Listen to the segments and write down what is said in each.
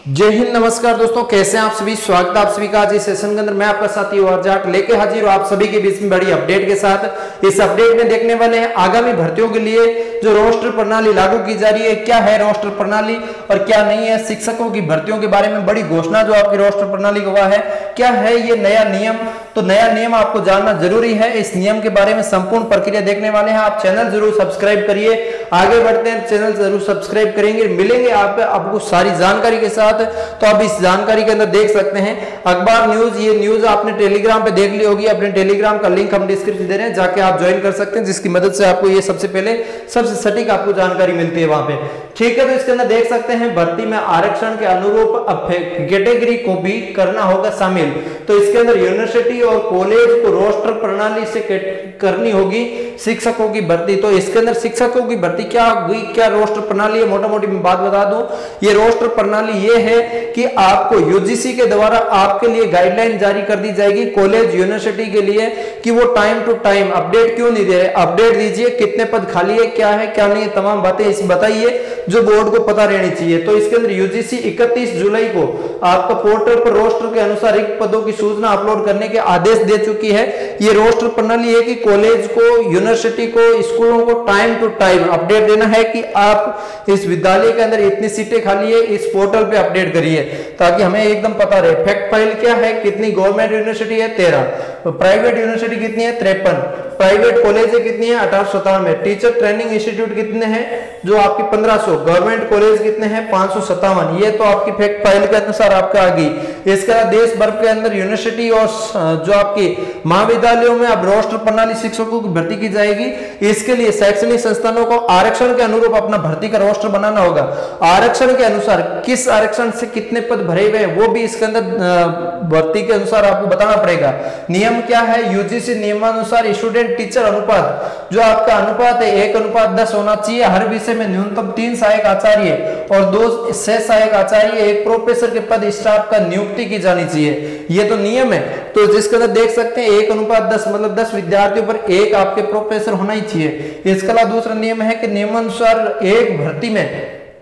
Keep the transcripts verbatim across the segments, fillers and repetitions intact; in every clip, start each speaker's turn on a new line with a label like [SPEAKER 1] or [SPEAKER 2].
[SPEAKER 1] जय हिंद, नमस्कार दोस्तों, कैसे हैं आप सभी। स्वागत है आप सभी का आज इस सेशन के अंदर। मैं आपका साथी और जाट लेके हाजिर हूं आप सभी के बीच में बड़ी अपडेट के साथ। इस अपडेट में देखने वाले हैं आगामी भर्तियों के लिए जो रोस्टर प्रणाली लागू की जा रही है, क्या है रोस्टर प्रणाली और क्या नहीं है। शिक्षकों की भर्तियों के बारे में बड़ी घोषणा जो आपकी रोस्टर प्रणाली का हुआ है, क्या है ये नया नियम। तो नया नियम आपको जानना जरूरी है। इस नियम के बारे में संपूर्ण प्रक्रिया देखने वाले हैं। आप चैनल जरूर सब्सक्राइब करिए। आगे बढ़ते हैं, चैनल जरूर सब्सक्राइब करेंगे, मिलेंगे आप आपको सारी जानकारी के साथ। तो आप इस जानकारी के अंदर देख सकते हैं अखबार न्यूज। ये न्यूज आपने टेलीग्राम पे देख ली होगी। अपने टेलीग्राम का लिंक हम डिस्क्रिप्शन दे रहे हैं, जाके आप ज्वाइन कर सकते हैं, जिसकी मदद से आपको ये सबसे पहले सबसे सटीक आपको जानकारी मिलती है वहां पे। ठीक है, तो इसके अंदर देख सकते हैं भर्ती में आरक्षण के अनुरूप कैटेगरी को भी करना होगा शामिल। तो इसके अंदर यूनिवर्सिटी और कॉलेज को रोस्टर प्रणाली से करनी होगी शिक्षकों की भर्ती। तो इसके अंदर शिक्षकों की भर्ती क्या हुई, क्या रोस्टर प्रणाली है, मोटा मोटी मैं बात बता दूं। ये रोस्टर प्रणाली ये है कि आपको यूजीसी के द्वारा आपके लिए गाइडलाइन जारी कर दी जाएगी कॉलेज यूनिवर्सिटी के लिए कि वो टाइम टू टाइम अपडेट क्यों नहीं दे रहे, अपडेट दीजिए, कितने पद खाली है, क्या है क्या नहीं है, तमाम बातें इस बताइए जो बोर्ड को पता रहनी चाहिए। तो इसके अंदर यूजीसी इकतीस जुलाई को आपका पोर्टल पर रोस्टर के अनुसार रिक्त पदों की सूचना अपलोड करने के आदेश दे चुकी है। ये रोस्टर प्रणाली है कि कॉलेज को, यूनिवर्सिटी को, स्कूलों को टाइम टू टाइम अपडेट देना है कि आप इस विद्यालय के अंदर इतनी सीटें खाली है, इस पोर्टल पे अपडेट करिए ताकि हमें एकदम पता रहे। फैक्ट फाइल क्या है, कितनी गवर्नमेंट यूनिवर्सिटी है तेरह, प्राइवेट यूनिवर्सिटी कितनी है तिरपन, प्राइवेट कॉलेज कितनी है अठारह सौ सतानवे, टीचर ट्रेनिंग इंस्टीट्यूट कितने हैं जो आपकी पंद्रह सौ, गवर्नमेंट कॉलेज कितने हैं पांच सौ सत्तावन। ये तो आपकी फैक्ट फाइल के अनुसार आपका आ गई। इसके बाद देश भर के अंदर यूनिवर्सिटी और जो आपकी महाविद्यालयों में अब रोस्टर प्रणाली शिक्षकों की भर्ती की जाएगी। इसके लिए शैक्षणिक संस्थानों को आरक्षण के अनुरूप अपना भर्ती का रोस्टर बनाना होगा। आरक्षण के अनुसार किस आरक्षण से कितने पद भरे हुए हैं वो भी इसके अंदर भर्ती के अनुसार आपको बताना पड़ेगा। नियम क्या है, यूजीसी नियमानुसार स्टूडेंट टीचर अनुपात जो आपका अनुपात है एक अनुपात दस होना चाहिए। हर विषय में न्यूनतम तीन सहायक आचार्य और दो सह सहायक आचार्य, एक प्रोफेसर के पद स्टाफ का नियुक्ति की जानी चाहिए। ये तो नियम है। तो जिसके अंदर देख सकते हैं एक अनुपात दस मतलब दस विद्यार्थियों पर एक आपके प्रोफेसर होना ही चाहिए। इसके अलावा दूसरा नियम है कि नियमानुसार एक भर्ती में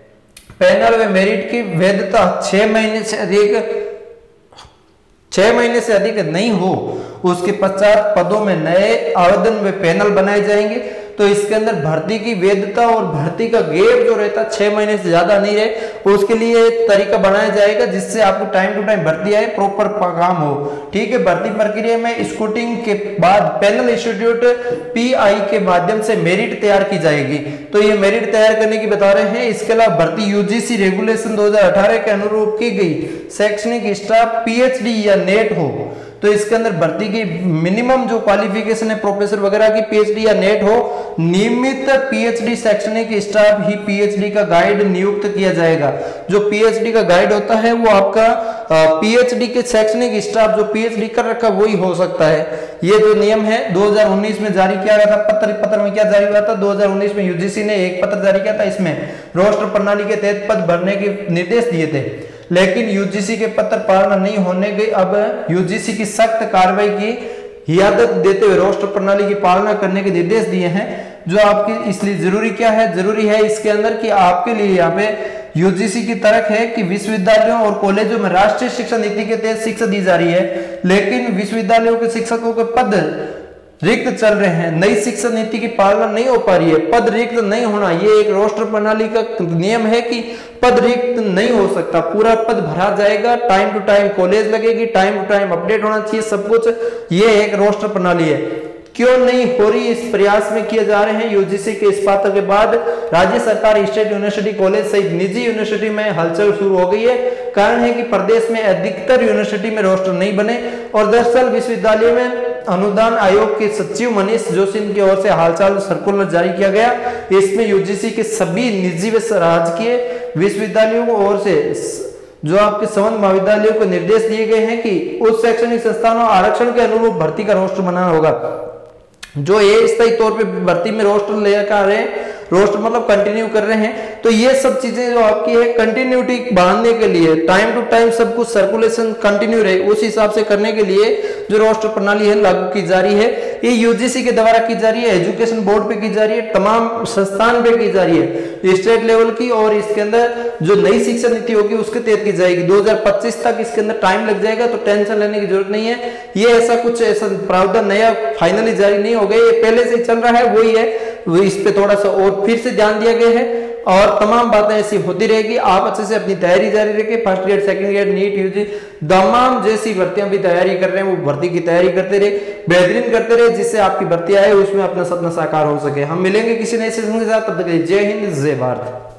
[SPEAKER 1] पैनल व मेरिट की वैधता छह महीने से अधिक छह महीने से अधिक नहीं हो, उसके पश्चात पदों में नए आवेदन व पैनल बनाए जाएंगे। तो इसके अंदर भर्ती की वैधता और भर्ती का गैप जो रहता है छह महीने से ज्यादा नहीं रहे, उसके लिए एक तरीका बनाया जाएगा जिससे आपको टाइम टू टाइम भर्ती आए, प्रॉपर काम हो। ठीक है, भर्ती प्रक्रिया में स्कूटिंग के बाद पैनल इंस्टीट्यूट पीआई के माध्यम से मेरिट तैयार की जाएगी। तो ये मेरिट तैयार करने की बता रहे हैं। इसके अलावा भर्ती यूजीसी रेगुलेशन दो हजार अठारह के अनुरूप की गई शैक्षणिक स्टाफ पीएचडी या नेट हो। तो इसके अंदर भर्ती की मिनिमम जो क्वालिफिकेशन है प्रोफेसर वगैरह की पीएचडी या नेट हो। नियमित पीएचडी शैक्षणिक स्टाफ ही पीएचडी का गाइड नियुक्त किया जाएगा। जो पीएचडी का गाइड होता है वो आपका पीएचडी के शैक्षणिक स्टाफ जो पीएचडी कर रखा वही हो सकता है। ये जो नियम है दो हज़ार उन्नीस में जारी किया गया था। पत्र पत्र में क्या जारी हुआ था, दो हज़ार उन्नीस में यूजीसी ने एक पत्र जारी किया था। इसमें रोस्टर प्रणाली के तहत पद भरने के निर्देश दिए थे, लेकिन यूजीसी के पत्र पालना नहीं होने गई। अब यूजीसी की सख्त कार्रवाई की हिदायत देते हुए रोस्टर प्रणाली की पालना करने के निर्देश दिए हैं। जो आपकी इसलिए जरूरी क्या है, जरूरी है इसके अंदर कि आपके लिए यहाँ पे यूजीसी की तरफ है कि विश्वविद्यालयों और कॉलेजों में राष्ट्रीय शिक्षा नीति के तहत शिक्षा दी जा रही है, लेकिन विश्वविद्यालयों के शिक्षकों के पद रिक्त चल रहे हैं। नई शिक्षा नीति की पालना नहीं हो पा रही है, पद रिक्त नहीं होना। ये एक रोस्टर प्रणाली का नियम है कि पद रिक्त नहीं हो सकता, पूरा पद भरा जाएगा। टाइम टू टाइम कॉलेज लगेगी, टाइम टू टाइम अपडेट होना चाहिए सब कुछ। ये एक रोस्टर प्रणाली है। क्यों नहीं हो रही, इस प्रयास में किए जा रहे हैं। यूजीसी के इस बात के बाद राज्य सरकार, स्टेट यूनिवर्सिटी, कॉलेज सहित निजी यूनिवर्सिटी में हलचल शुरू हो गई है। कारण है कि प्रदेश में अधिकतर यूनिवर्सिटी में रोस्टर नहीं बने और दरअसल विश्वविद्यालय में अनुदान आयोग के सचिव मनीष जोशी की ओर से हालचाल सर्कुलर जारी किया गया। इसमें यूजीसी के सभी निजी व राजकीय विश्वविद्यालयों की ओर से जो आपके संबंध महाविद्यालयों को निर्देश दिए गए हैं कि उस शैक्षणिक संस्थानों आरक्षण के अनुरूप भर्ती का रोस्टर बनाना होगा। जो ये स्थायी तौर पे भर्ती में रोस्टर लेकर आ रहे हैं, रोस्टर मतलब कंटिन्यू कर रहे हैं, तो ये सब चीजें जो आपकी है कंटिन्यूटी बढ़ाने के लिए, टाइम टू टाइम सब कुछ सर्कुलेशन कंटिन्यू रहे उस हिसाब से करने के लिए जो रोस्टर प्रणाली है लागू की जा रही है। ये यूजीसी के द्वारा की जा रही है, एजुकेशन बोर्ड पे की जा रही है, तमाम संस्थान पे की जा रही है स्टेट लेवल की, और इसके अंदर जो नई शिक्षा नीति होगी उसके तहत की जाएगी। दो हजार पच्चीस तक इसके अंदर टाइम लग जाएगा, तो टेंशन लेने की जरूरत नहीं है। ये ऐसा कुछ ऐसा प्रावधान नया फाइनली जारी नहीं हो गया, ये पहले से चल रहा है वही है, वो इस पे थोड़ा सा और फिर से ध्यान दिया गया है और तमाम बातें ऐसी होती रहेगी। आप अच्छे से अपनी तैयारी जारी रखें, first grade, second grade, NEET, UG तमाम जैसी भर्तियां भी तैयारी कर रहे हैं वो भर्ती की तैयारी करते रहे, बेहतरीन करते रहे, जिससे आपकी भर्ती आए उसमें अपना सपना साकार हो सके। हम मिलेंगे किसी नए सेशन के साथ, तब तक जय हिंद जय भारत।